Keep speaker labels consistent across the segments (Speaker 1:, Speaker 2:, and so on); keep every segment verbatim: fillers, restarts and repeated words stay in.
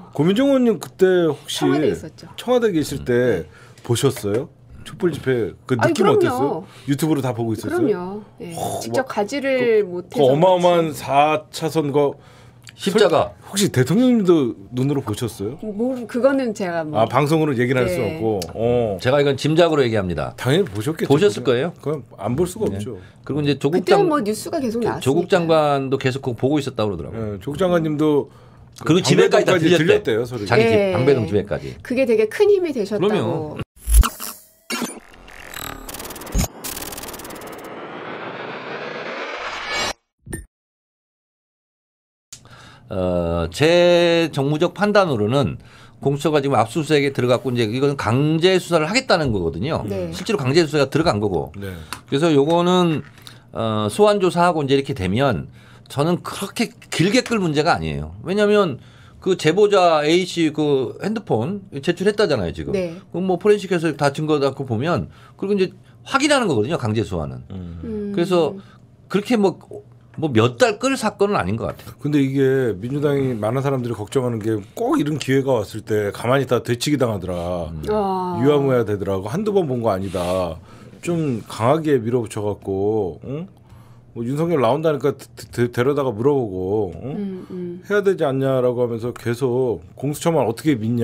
Speaker 1: 고민정 의원님 그때 혹시
Speaker 2: 청와대 있었죠.
Speaker 1: 청와대 계실 때 네. 보셨어요? 촛불 집회 그 느낌
Speaker 2: 아니,
Speaker 1: 어땠어요? 유튜브로 다 보고 있었어요?
Speaker 2: 그럼요. 네.
Speaker 1: 어,
Speaker 2: 직접 가지를
Speaker 1: 그,
Speaker 2: 못해서
Speaker 1: 그 어마어마한 사 차선 거
Speaker 3: 십자가
Speaker 1: 혹시 대통령님도 눈으로 보셨어요?
Speaker 2: 뭐 그거는 제가 뭐
Speaker 1: 아 방송으로 얘기는 할 수
Speaker 2: 네.
Speaker 1: 없고. 어.
Speaker 3: 제가 이건 짐작으로 얘기합니다.
Speaker 1: 당연히 보셨겠죠.
Speaker 3: 보셨을 거예요.
Speaker 1: 그럼 안 볼 수가
Speaker 3: 네.
Speaker 1: 없죠.
Speaker 3: 그리고 이제 조국
Speaker 2: 그때는
Speaker 3: 장
Speaker 2: 뭐 뉴스가 계속 나왔으니까.
Speaker 3: 조국 장관도 계속 그거 보고 있었다고 그러더라고요.
Speaker 1: 네, 조국 장관님도
Speaker 3: 그리고 집에까지 다 들렸대.
Speaker 1: 들렸대요, 소리.
Speaker 3: 자기 집
Speaker 2: 네.
Speaker 3: 방배동 집에까지.
Speaker 2: 그게 되게 큰 힘이 되셨다고.
Speaker 3: 그럼요. 어, 제 정무적 판단으로는 공수처가 지금 압수수색에 들어갔고 이제 이건 강제 수사를 하겠다는 거거든요.
Speaker 2: 네.
Speaker 3: 실제로 강제 수사가 들어간 거고.
Speaker 1: 네.
Speaker 3: 그래서 요거는 어, 소환 조사하고 이제 이렇게 되면 저는 그렇게 길게 끌 문제가 아니에요. 왜냐하면 그 제보자 A 씨 그 핸드폰 제출했다잖아요 지금.
Speaker 2: 네.
Speaker 3: 그럼 뭐 포렌식해서 다 증거 갖고 보면 그리고 이제 확인하는 거거든요 강제 소환은.
Speaker 2: 음.
Speaker 3: 그래서 그렇게 뭐 뭐 몇 달 끌 사건은 아닌 것 같아요.
Speaker 1: 근데 이게 민주당이 많은 사람들이 걱정하는 게 꼭 이런 기회가 왔을 때 가만히 있다 되치기 당하더라.
Speaker 3: 음.
Speaker 2: 아.
Speaker 1: 유야무야 되더라고. 한두 번 본 거 아니다. 좀 강하게 밀어붙여갖고 응? 뭐 윤석열 나온다니까 데, 데, 데려다가 물어보고 응?
Speaker 2: 음, 음.
Speaker 1: 해야 되지 않냐라고 하면서 계속 공수처만 어떻게 믿냐.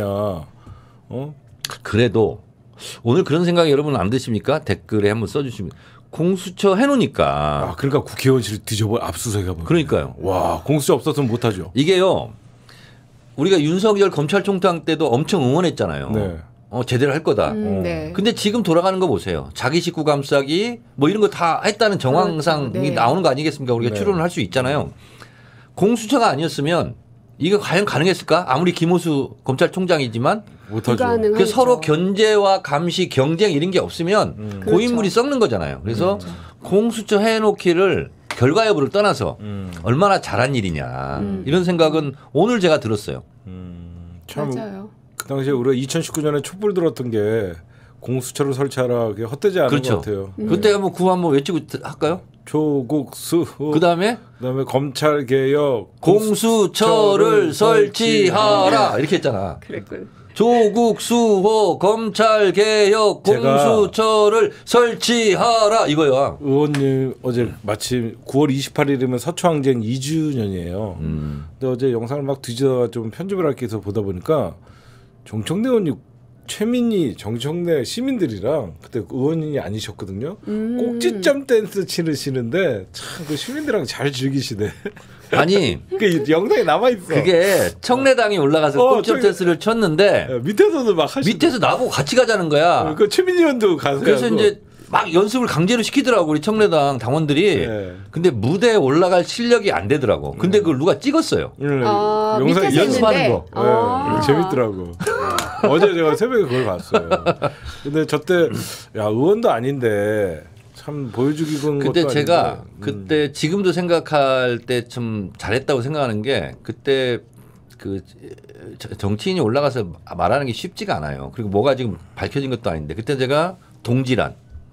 Speaker 1: 어?
Speaker 3: 그래도 오늘 그런 생각이 여러분 안 드십니까? 댓글에 한번 써주시면 공수처 해놓으니까.
Speaker 1: 아 그러니까 국회의원실 뒤져보 압수수색해봐.
Speaker 3: 그러니까요.
Speaker 1: 와 공수처 없었으면 못하죠.
Speaker 3: 이게요. 우리가 윤석열 검찰총장 때도 엄청 응원했잖아요.
Speaker 1: 네.
Speaker 3: 어 제대로 할 거다.
Speaker 2: 음, 네.
Speaker 3: 근데 지금 돌아가는 거 보세요. 자기 식구 감싸기 뭐 이런 거 다 했다는 정황상이
Speaker 2: 그렇죠. 네.
Speaker 3: 나오는 거 아니겠습니까? 우리가
Speaker 1: 네.
Speaker 3: 추론을 할 수 있잖아요. 공수처가 아니었으면 이거 과연 가능했을까? 아무리 김호수 검찰총장이지만
Speaker 1: 못하죠.
Speaker 2: 불가능하죠.
Speaker 3: 그 서로 견제와 감시, 경쟁 이런 게 없으면
Speaker 1: 음.
Speaker 3: 고인물이
Speaker 2: 그렇죠.
Speaker 3: 썩는 거잖아요. 그래서
Speaker 2: 그렇죠.
Speaker 3: 공수처 해놓기를 결과 여부를 떠나서
Speaker 1: 음.
Speaker 3: 얼마나 잘한 일이냐
Speaker 2: 음.
Speaker 3: 이런 생각은 오늘 제가 들었어요.
Speaker 1: 음, 참
Speaker 2: 맞아요.
Speaker 1: 그 당시에 우리가 이천십구 년에 촛불 들었던 게 공수처를 설치하라 그게 헛되지 않은
Speaker 3: 그렇죠.
Speaker 1: 것 같아요.
Speaker 2: 음.
Speaker 3: 그때 한번 구호 한번 외치고 할까요?
Speaker 1: 조국수
Speaker 3: 그 다음에
Speaker 1: 그다음에 검찰 개혁
Speaker 3: 공수처를 설치하라 이렇게 했잖아.
Speaker 2: 그랬군.
Speaker 3: 조국 수호 검찰 개혁 공수처를 설치하라 이거야.
Speaker 1: 의원님 어제 마침 구월 이십팔일이면 서초항쟁 이 주년이에요.
Speaker 3: 음.
Speaker 1: 근데 어제 영상을 막 뒤져다가 좀 편집을 할게 해서 보다 보니까 정청래 의원님 최민희 정청래 시민들이랑 그때 의원님이 아니셨거든요.
Speaker 2: 음.
Speaker 1: 꼭지점 댄스 치르시는데 참 그 시민들이랑 잘 즐기시네.
Speaker 3: 아니
Speaker 1: 그 영상에 남아 있어.
Speaker 3: 그게 청래당이 올라가서
Speaker 1: 어,
Speaker 3: 꼭지점
Speaker 1: 청래-
Speaker 3: 댄스를 쳤는데
Speaker 1: 밑에서도 막 하시고.
Speaker 3: 밑에서 나보고 같이 가자는 거야.
Speaker 1: 그 최민희 의원도 가서.
Speaker 3: 그래서 이제 막 연습을 강제로 시키더라고 우리 청래당 당원들이.
Speaker 1: 네.
Speaker 3: 근데 무대에 올라갈 실력이 안 되더라고. 근데 그걸 누가 찍었어요.
Speaker 1: 네.
Speaker 2: 아,
Speaker 1: 영상
Speaker 2: 밑에서
Speaker 3: 연습하는
Speaker 2: 했는데.
Speaker 3: 거.
Speaker 1: 네,
Speaker 2: 아.
Speaker 1: 재밌더라고. 어제 제가 새벽에 그걸 봤어요. 근데 저때 야 의원도 아닌데 참 보여주기 그런 것도
Speaker 3: 근데 제가
Speaker 1: 아닌데. 음.
Speaker 3: 그때 지금도 생각할 때 좀 잘했다고 생각하는 게 그때 그 정치인이 올라가서 말하는 게 쉽지가 않아요. 그리고 뭐가 지금 밝혀진 것도 아닌데 그때 제가 동지란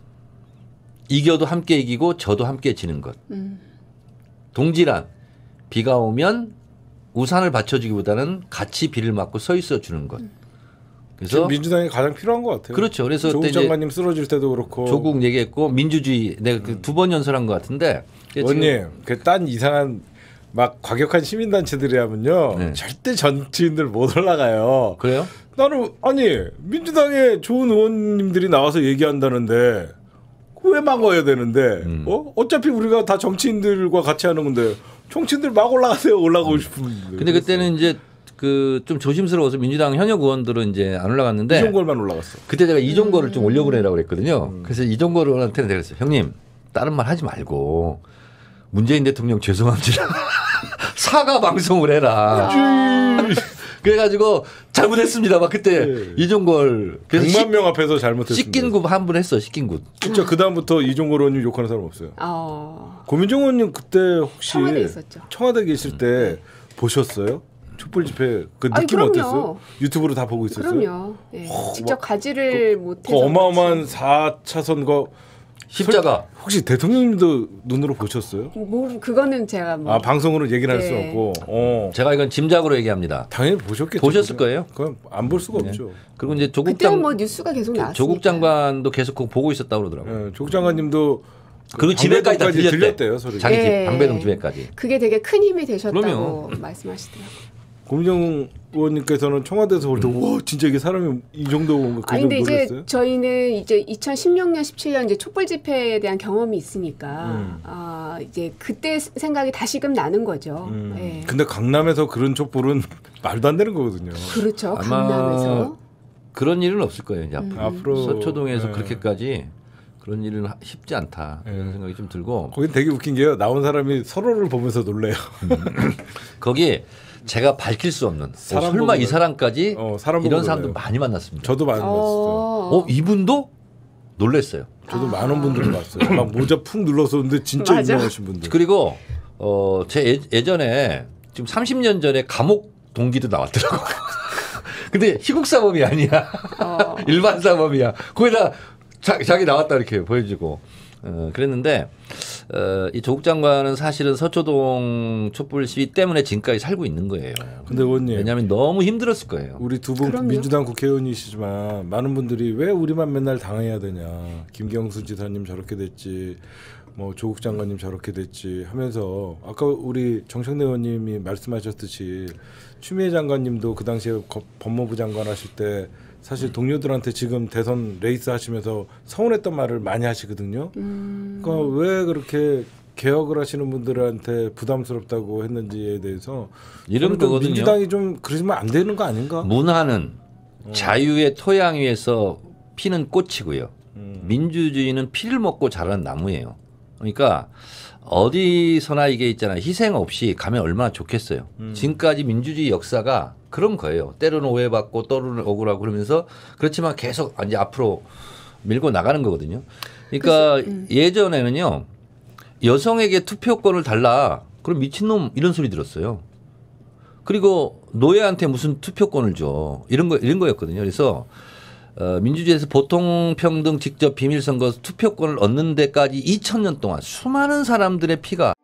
Speaker 3: 이겨도 함께 이기고 져도 함께 지는 것.
Speaker 2: 음.
Speaker 3: 동지란 비가 오면 우산을 받쳐주기보다는 같이 비를 맞고 서 있어 주는 것. 그래서
Speaker 1: 지금 민주당이 가장 필요한 것 같아요.
Speaker 3: 그렇죠. 그래서
Speaker 1: 조국
Speaker 3: 그때 이제
Speaker 1: 장관님 쓰러질 때도 그렇고.
Speaker 3: 조국 얘기했고 민주주의 내가 그 두 번 연설한 것 같은데.
Speaker 1: 의원님 그딴 이상한 막 과격한 시민단체들이라면요
Speaker 3: 네.
Speaker 1: 절대 정치인들 못 올라가요.
Speaker 3: 그래요?
Speaker 1: 나는 아니 민주당의 좋은 의원님들이 나와서 얘기한다는데 왜 막아야 되는데
Speaker 3: 음.
Speaker 1: 어 어차피 우리가 다 정치인들과 같이 하는 건데 정치인들 막 올라가세요 올라가고 싶으면.
Speaker 3: 근데 그때는 이제 그 좀 조심스러워서 민주당 현역 의원들은 이제 안 올라갔는데
Speaker 1: 이종걸만 올라갔어.
Speaker 3: 그때 제가 이종거를 좀 올려보내라고 그랬거든요. 그래서 이종거한테 내가 그랬어요. 형님 다른 말 하지 말고 문재인 대통령 죄송합니다. 사과 방송을 해라. 그래가지고 잘못했습니다. 막 그때
Speaker 1: 네.
Speaker 3: 이종걸
Speaker 1: 백만 명 앞에서 잘못했습니다.
Speaker 3: 씻긴 굿 한 분 했어. 씻긴 굿.
Speaker 1: 진짜 그 다음부터 이종걸 의원님 욕하는 사람 없어요.
Speaker 2: 어.
Speaker 1: 고민정 의원님 그때 혹시
Speaker 2: 청와대 있었죠.
Speaker 1: 청와대 계실 때 보셨어요? 촛불 집회 그
Speaker 2: 아니,
Speaker 1: 느낌
Speaker 2: 그럼요.
Speaker 1: 어땠어요? 유튜브로 다 보고 있었어요?
Speaker 2: 그럼요. 네.
Speaker 1: 어,
Speaker 2: 직접
Speaker 1: 막
Speaker 2: 가지를
Speaker 1: 그
Speaker 2: 못해서
Speaker 1: 어마어마한 사 차선 거
Speaker 3: 십자가.
Speaker 1: 혹시 대통령님도 눈으로 보셨어요?
Speaker 2: 뭐 그거는 제가 뭐
Speaker 1: 아 방송으로 얘기를 할 수
Speaker 2: 네.
Speaker 1: 없고. 어.
Speaker 3: 제가 이건 짐작으로 얘기합니다.
Speaker 1: 당연히 보셨겠죠.
Speaker 3: 보셨을 거예요.
Speaker 1: 그건 안 볼 수가
Speaker 3: 네.
Speaker 1: 없죠.
Speaker 3: 그리고 이제 조국
Speaker 2: 그때는
Speaker 3: 장
Speaker 2: 뭐 뉴스가 계속 나왔으니까.
Speaker 3: 조국 장관도 계속 그거 보고 있었다고 그러더라고요.
Speaker 1: 예, 조국 장관님도
Speaker 3: 그리고 집에까지 다
Speaker 1: 방배동까지
Speaker 3: 들렸대.
Speaker 1: 들렸대요 소리.
Speaker 3: 자기 집
Speaker 2: 예.
Speaker 3: 방배동 집에까지.
Speaker 2: 그게 되게 큰 힘이 되셨다고
Speaker 3: 그럼요.
Speaker 2: 말씀하시더라고요.
Speaker 1: 고민정 의원님께서는 청와대에서 볼 때 와 진짜 이게 사람이 이 정도 그
Speaker 2: 아니
Speaker 1: 정도
Speaker 2: 근데 이제
Speaker 1: 놀랐어요?
Speaker 2: 저희는 이제 이천십육 년, 십칠 년 이제 촛불 집회에 대한 경험이 있으니까
Speaker 1: 음.
Speaker 2: 아 이제 그때 생각이 다시금 나는 거죠.
Speaker 1: 음.
Speaker 2: 예.
Speaker 1: 근데 강남에서 그런 촛불은 말도 안 되는 거거든요.
Speaker 2: 그렇죠.
Speaker 3: 아마
Speaker 2: 강남에서.
Speaker 3: 그런 일은 없을 거예요. 이제
Speaker 2: 음.
Speaker 3: 앞으로.
Speaker 1: 앞으로
Speaker 3: 서초동에서
Speaker 1: 예.
Speaker 3: 그렇게까지 그런 일은 하- 쉽지 않다 이런
Speaker 1: 예.
Speaker 3: 생각이 좀 들고
Speaker 1: 거긴 되게 웃긴 게요. 나온 사람이 서로를 보면서 놀래요.
Speaker 3: 거기 제가 밝힐 수 없는 어,
Speaker 1: 사람
Speaker 3: 설마
Speaker 1: 보고
Speaker 3: 이 사람까지
Speaker 1: 어, 사람 보고
Speaker 3: 이런 사람도
Speaker 1: 놀래요.
Speaker 3: 많이 만났습니다.
Speaker 1: 저도 많이 봤어요.
Speaker 2: 어.
Speaker 3: 어 이분도 놀랬어요.
Speaker 1: 저도 많은 분들을 봤어요. 막 모자 푹 눌러서는데 진짜
Speaker 2: 맞아.
Speaker 1: 유명하신 분들.
Speaker 3: 그리고 어, 제 예- 예전에 지금 삼십 년 전에 감옥 동기도 나왔더라고. 근데 희곡 사범이 아니야.
Speaker 2: 어.
Speaker 3: 일반 사범이야. 거기다 자, 자기 나왔다 이렇게 보여주고 어, 그랬는데 어, 이 조국 장관은 사실은 서초동 촛불 시위 때문에 지금까지 살고 있는 거예요.
Speaker 1: 근데 의원님
Speaker 3: 왜냐하면 너무 힘들었을 거예요.
Speaker 1: 우리 두 분
Speaker 2: 그럼요.
Speaker 1: 민주당 국회의원이시지만 많은 분들이 왜 우리만 맨날 당해야 되냐. 김경수 지사님 저렇게 됐지. 뭐 조국 장관님 저렇게 됐지 하면서 아까 우리 정청래 의원님이 말씀하셨듯이 추미애 장관님도 그 당시에 거- 법무부 장관 하실 때 사실 동료들한테 지금 대선 레이스 하시면서 서운했던 말을 많이 하시거든요.
Speaker 2: 음.
Speaker 1: 그러니까 왜 그렇게 개혁을 하시는 분들한테 부담스럽다고 했는지에 대해서
Speaker 3: 이런
Speaker 1: 저는 좀
Speaker 3: 거거든요.
Speaker 1: 민주당이 좀 그러시면 안 되는 거 아닌가?
Speaker 3: 문화는
Speaker 1: 어.
Speaker 3: 자유의 토양 위에서 피는 꽃이고요.
Speaker 1: 음.
Speaker 3: 민주주의는 피를 먹고 자라는 나무예요. 그러니까 어디서나 이게 있잖아요. 희생 없이 가면 얼마나 좋겠어요.
Speaker 1: 음.
Speaker 3: 지금까지 민주주의 역사가 그런 거예요. 때로는 오해받고 때로는 억울하고 그러면서 그렇지만 계속 이제 앞으로 밀고 나가는 거거든요. 그러니까
Speaker 2: 그래서, 음.
Speaker 3: 예전에는요. 여성에게 투표권을 달라. 그럼 미친놈 이런 소리 들었어요. 그리고 노예한테 무슨 투표권을 줘. 이런 거 이런 거였거든요. 그래서 어, 민주주의에서 보통 평등 직접 비밀선거 투표권을 얻는 데까지 이천 년 동안 수많은 사람들의 피가